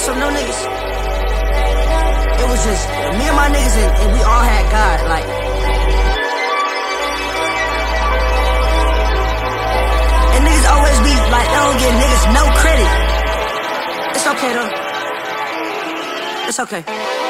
some new niggas. It was just me and my niggas, and we all had God, like. And niggas always be like, they don't give niggas no credit. It's okay though. It's okay.